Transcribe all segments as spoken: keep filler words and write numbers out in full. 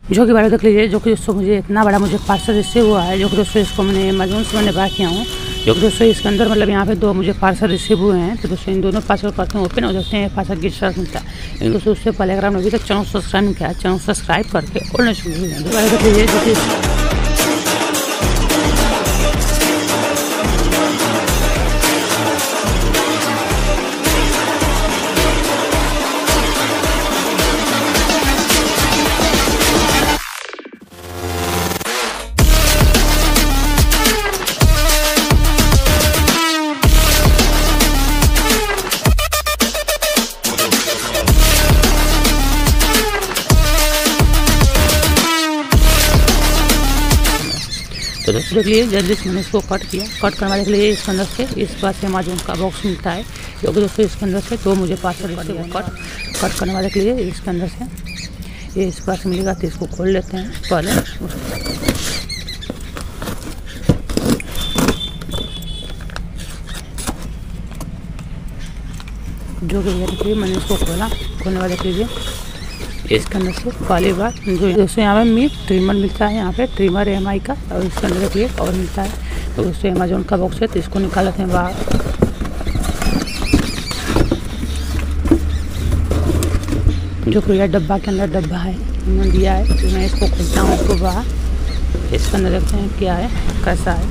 जो कि बारे देख लीजिए, जो कि दोस्तों मुझे इतना बड़ा मुझे पार्सल रिसीव हुआ है, जो कि दोस्तों इसको मैंने अमेज़न से मैंने बाय किया हूँ। जो कि दोस्तों इसके अंदर मतलब यहाँ पे दो मुझे पार्सल रिसीव हुए हैं। तो दोस्तों इन दोनों पार्सल करते हैं ओपन और देखते हैं पार्सल किस तरह मिलता है। लेकिन दोस्तों उससे पहले अगर आपने अभी तक चैनल सब्सक्राइब नहीं किया, चैनल सब्सक्राइब करके और नहीं दोबारा देख लीजिए। जो कि तो दोस्तों देख लीजिए, जल्दी से मैंने इसको कट किया। कट करने के लिए इसके अंदर से इस पास से अमेज़न का बॉक्स मिलता है, जो कि दोस्तों इसके अंदर से तो मुझे पार्सल कट कट करने वाले के लिए इसके अंदर से ये इस पास मिलेगा। तो इसको खोल लेते हैं पहले। जो कि देखिए मैंने इसको खोला, खोलने वाले के लिए इसके अंदर से पहली बार जो दोस्तों यहाँ पे मीट ट्रिमर मिलता है। यहाँ पे ट्रिमर एम आई का, और इसके अंदर देखिए और मिलता है। तो दोस्तों अमेज़न का बॉक्स है, तो इसको निकाल लेते हैं बाहर। जो कि यह डब्बा के अंदर डब्बा है उन्होंने दिया है। तो मैं इसको खोलता हूँ इसको बाहर। इसके अंदर देखते हैं क्या है, कैसा है।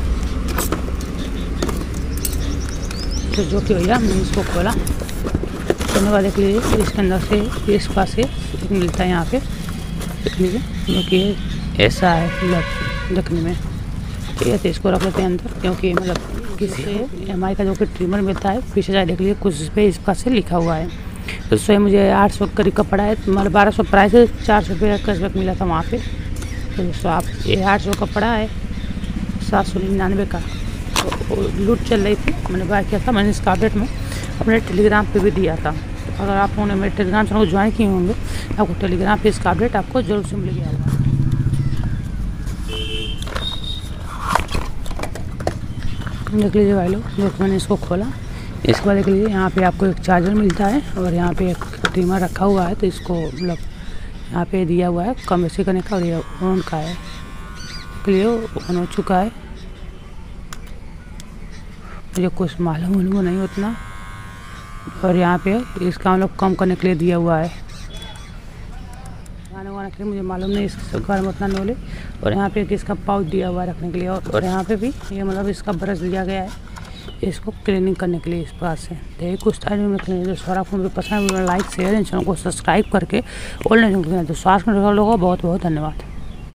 तो जो कि भैया मैंने इसको खोला, खोलने वाले के लिए इसके अंदर से इस पास से मिलता है। यहाँ पे देख लीजिए, जो कि ऐसा है मतलब देखने में। ठीक है, तो इसको रख लेते हैं अंदर, क्योंकि मतलब किसी एम आई का जो कि ट्रिमर मिलता है पीछे जाए देख लीजिए कुछ इस पर इस पास से लिखा हुआ है। तो उससे मुझे आठ सौ करीब का पड़ा है, मतलब बारह सौ प्राइस है, चार सौ रुपये का कैशबैक मिला था वहाँ पे। तो दोस्तों आप ये आठ सौ का पड़ा है, सात सौ निन्यानवे का तो लूट चल रही थी। मैंने बाय किया था, मैंने इसका अपडेट में अपने टेलीग्राम पे भी दिया था। अगर आप लोगों ने मेरे टेलीग्राम चैनल को ज्वाइन किए होंगे, आपको टेलीग्राम पे इसका अपडेट आपको जरूर से मिल गया होगा। देख लीजिए भाई लोग, जो मैंने इसको खोला, इसके बाद देख लीजिए यहाँ पे आपको एक चार्जर मिलता है और यहाँ पे एक ट्रिमर रखा हुआ है। तो इसको मतलब यहाँ पे दिया हुआ है कम ऐसे करने का, और ये ऑन का है, क्लियर ऑन हो चुका है। मुझे कुछ मालूम मालूम नहीं उतना, और यहाँ पे इसका हम लोग कम करने के लिए दिया हुआ है। गाने वाने के लिए मुझे मालूम नहीं, इसके बारे में उतना नॉलेज। और यहाँ पे इसका पाउच दिया हुआ है रखने के लिए, और, और यहाँ पे भी ये मतलब इसका ब्रश दिया गया है इसको क्लीनिंग करने के लिए इस पास से। तो ये कुछ टाइम में रखने जो सारा आपको मुझे पसंद है, लाइक शेयर चैनल को सब्सक्राइब करके और नहीं तो स्वास्थ्य में लोगों को बहुत बहुत धन्यवाद।